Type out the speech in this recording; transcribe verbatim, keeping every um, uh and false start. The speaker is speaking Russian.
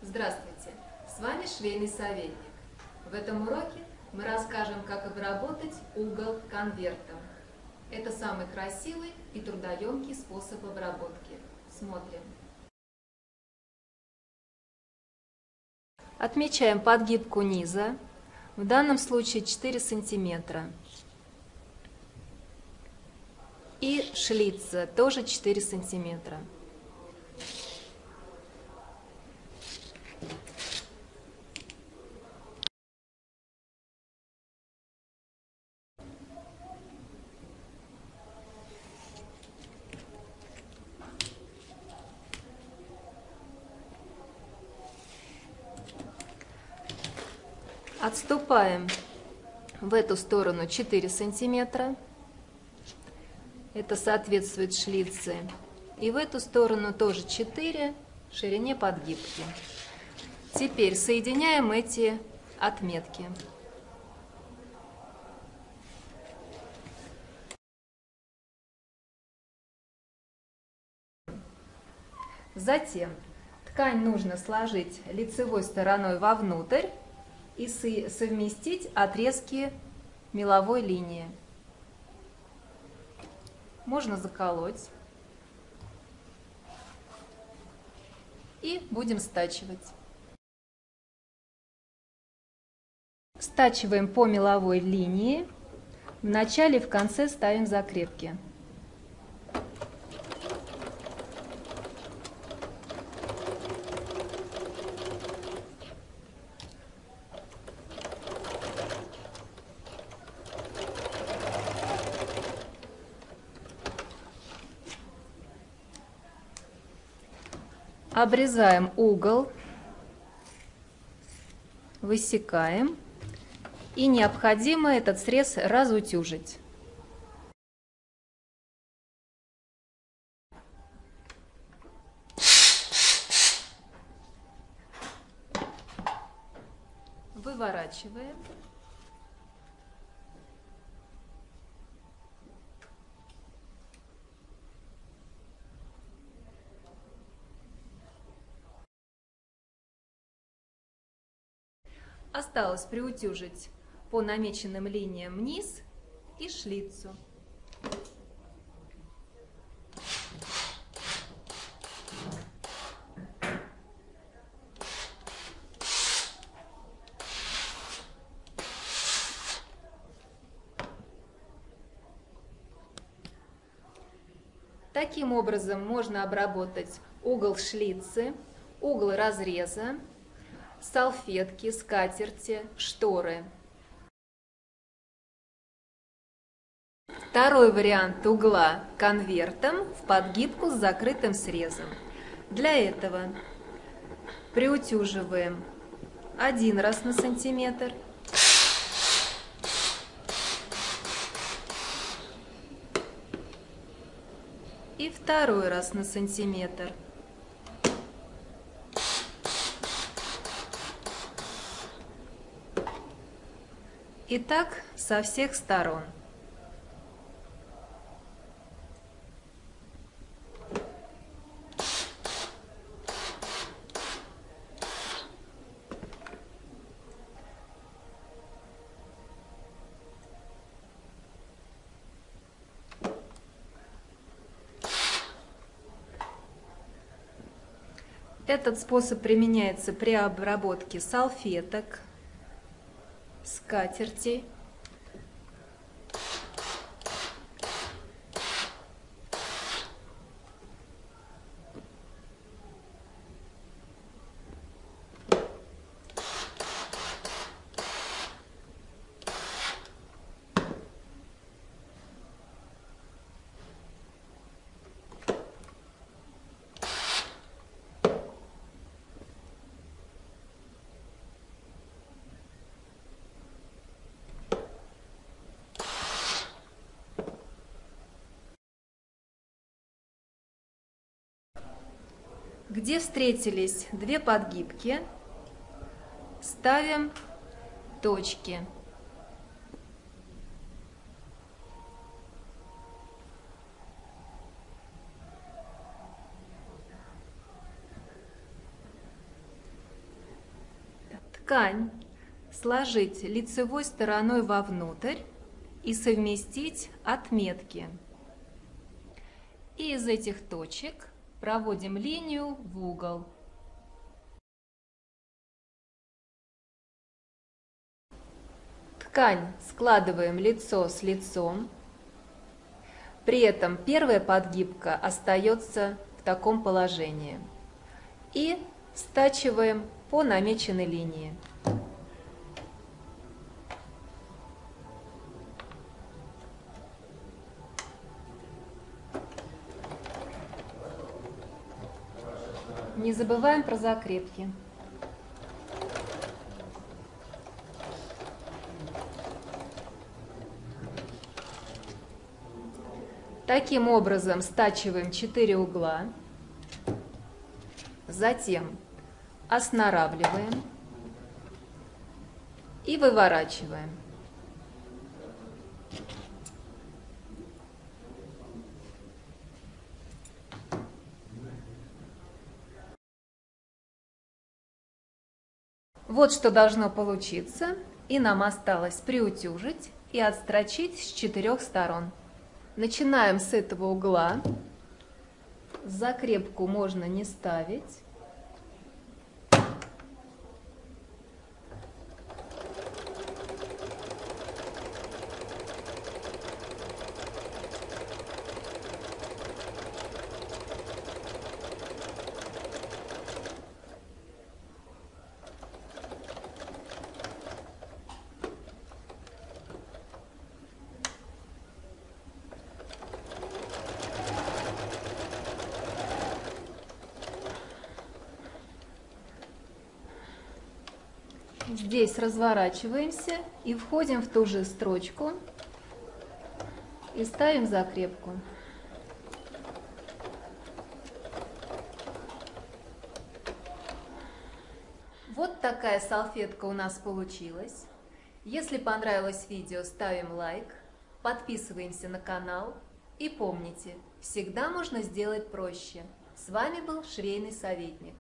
Здравствуйте! С вами швейный советник. В этом уроке мы расскажем, как обработать угол конвертом. Это самый красивый и трудоемкий способ обработки. Смотрим. Отмечаем подгибку низа, в данном случае четыре сантиметра. И шлица тоже четыре сантиметра. Отступаем в эту сторону четыре сантиметра. Это соответствует шлице. И в эту сторону тоже четыре, ширине подгибки. Теперь соединяем эти отметки. Затем ткань нужно сложить лицевой стороной вовнутрь и совместить отрезки меловой линии. Можно заколоть. И будем стачивать. Стачиваем по меловой линии. В начале и в конце ставим закрепки. Обрезаем угол, высекаем, и необходимо этот срез разутюжить. Выворачиваем. Осталось приутюжить по намеченным линиям низ и шлицу. Таким образом можно обработать угол шлицы, угол разреза, салфетки, скатерти, шторы. Второй вариант угла конвертом в подгибку с закрытым срезом. Для этого приутюживаем один раз на сантиметр. И второй раз на сантиметр. И так со всех сторон. Этот способ применяется при обработке салфеток, скатертей. Где встретились две подгибки, ставим точки. ткань сложить лицевой стороной вовнутрь и совместить отметки. И из этих точек проводим линию в угол. Ткань складываем лицо с лицом. При этом первая подгибка остается в таком положении. И стачиваем по намеченной линии. Не забываем про закрепки. Таким образом стачиваем четыре угла, затем оснаравливаем и выворачиваем. Вот что должно получиться, и нам осталось приутюжить и отстрочить с четырех сторон. Начинаем с этого угла, закрепку можно не ставить. Здесь разворачиваемся и входим в ту же строчку и ставим закрепку. Вот такая салфетка у нас получилась. Если понравилось видео, ставим лайк, подписываемся на канал и помните, всегда можно сделать проще. С вами был швейный советник.